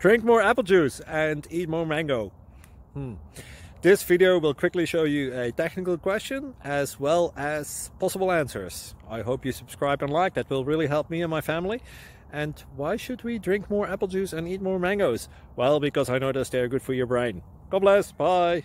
Drink more apple juice and eat more mango. This video will quickly show you a technical question as well as possible answers. I hope you subscribe and like, that will really help me and my family. And why should we drink more apple juice and eat more mangoes? Well, because I noticed they're good for your brain. God bless, bye!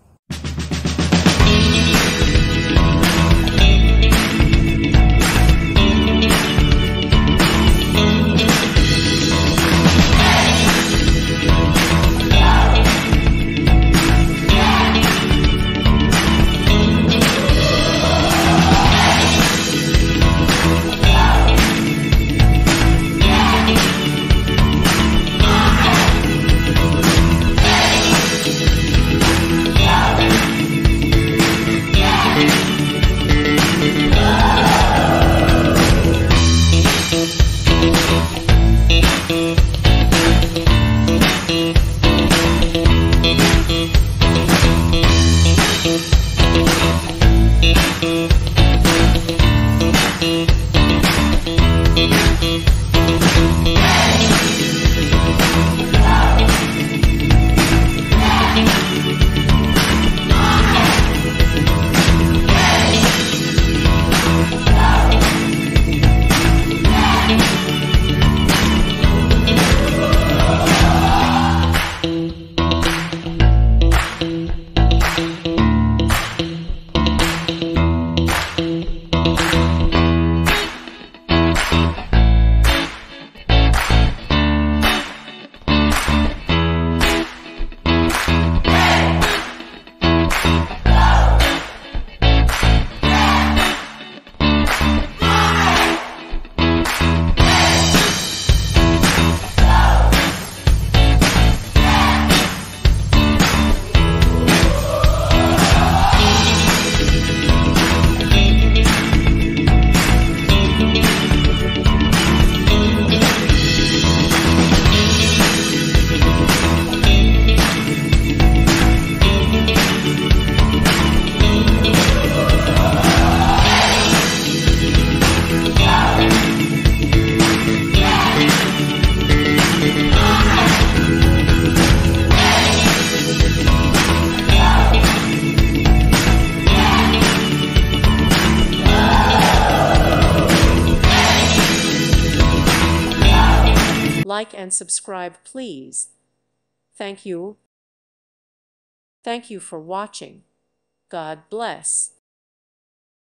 Like and subscribe, please. Thank you. Thank you for watching. God bless.